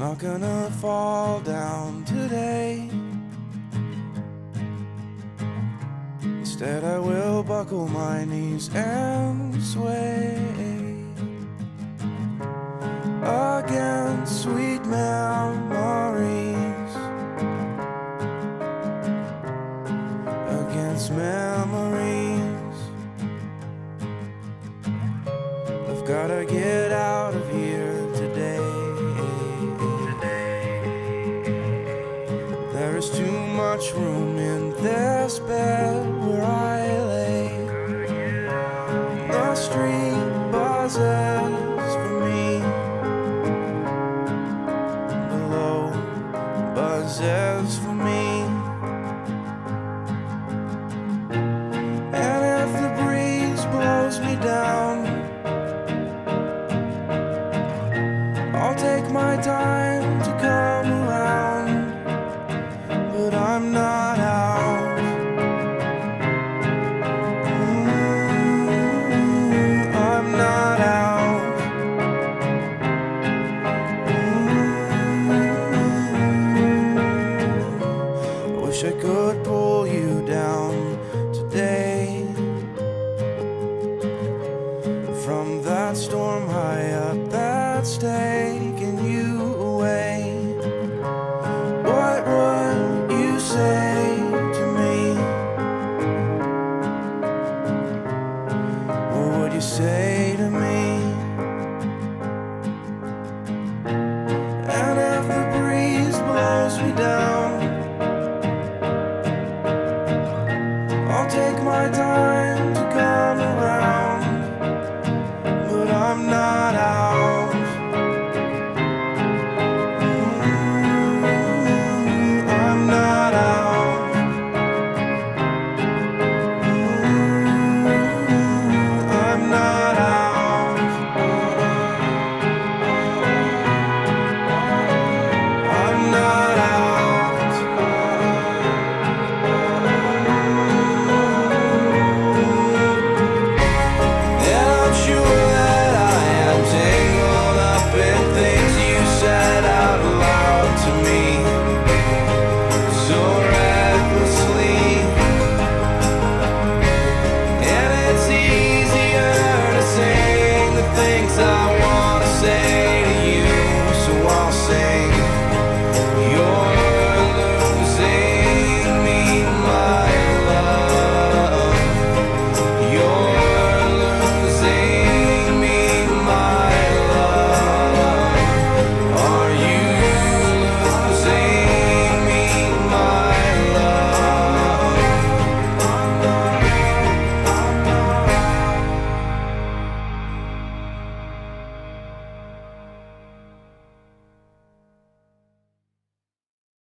not gonna fall down today. Instead I will buckle my knees and sway against sweet memories, against memories. I've gotta get out of here today. There is too much room in this bed where I lay. The street buzzes for me, below buzzes for me.